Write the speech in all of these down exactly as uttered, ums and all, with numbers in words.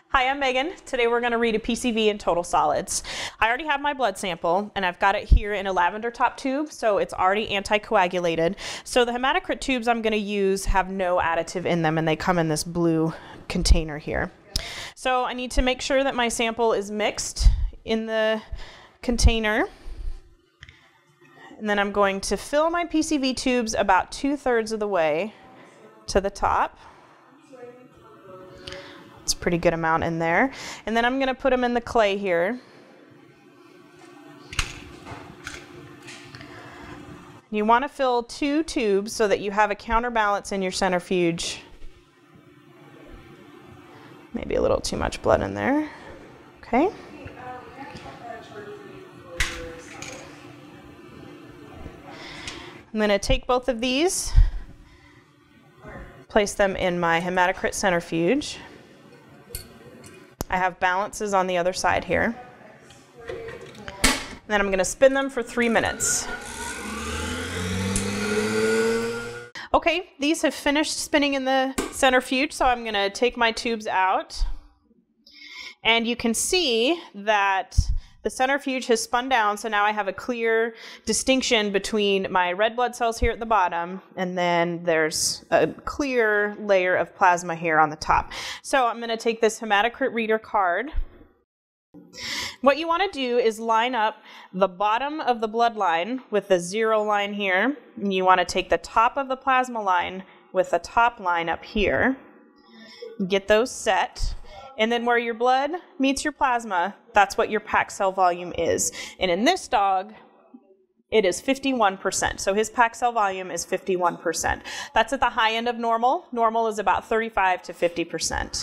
Hi, I'm Megan. Today we're going to read a P C V in total solids. I already have my blood sample and I've got it here in a lavender top tube, so it's already anticoagulated. So the hematocrit tubes I'm going to use have no additive in them and they come in this blue container here. So I need to make sure that my sample is mixed in the container. And then I'm going to fill my P C V tubes about two-thirds of the way to the top. It's a pretty good amount in there. And then I'm going to put them in the clay here. You want to fill two tubes so that you have a counterbalance in your centrifuge. Maybe a little too much blood in there. Okay. I'm going to take both of these, place them in my hematocrit centrifuge. I have balances on the other side here. And then I'm going to spin them for three minutes. Okay, these have finished spinning in the centrifuge, so I'm going to take my tubes out. And you can see that the centrifuge has spun down, so now I have a clear distinction between my red blood cells here at the bottom, and then there's a clear layer of plasma here on the top. So I'm going to take this hematocrit reader card. What you want to do is line up the bottom of the blood line with the zero line here, and you want to take the top of the plasma line with the top line up here. Get those set. And then where your blood meets your plasma, that's what your packed cell volume is. And in this dog, it is fifty-one percent. So his packed cell volume is fifty-one percent. That's at the high end of normal. Normal is about thirty-five to fifty percent.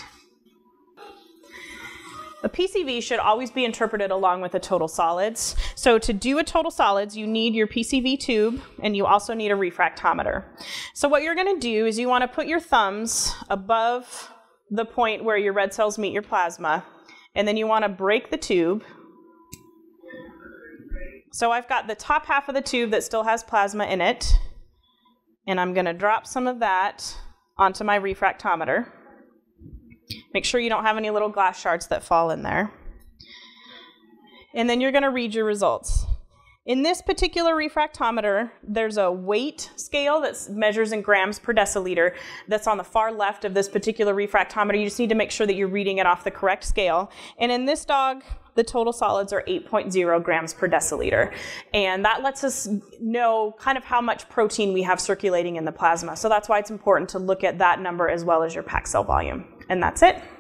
A P C V should always be interpreted along with the total solids. So to do a total solids, you need your P C V tube, and you also need a refractometer. So what you're going to do is you want to put your thumbs above the point where your red cells meet your plasma, and then you want to break the tube. So I've got the top half of the tube that still has plasma in it, and I'm going to drop some of that onto my refractometer. Make sure you don't have any little glass shards that fall in there. And then you're going to read your results. In this particular refractometer, there's a weight scale that measures in grams per deciliter that's on the far left of this particular refractometer. You just need to make sure that you're reading it off the correct scale. And in this dog, the total solids are eight point zero grams per deciliter. And that lets us know kind of how much protein we have circulating in the plasma. So that's why it's important to look at that number as well as your packed cell volume. And that's it.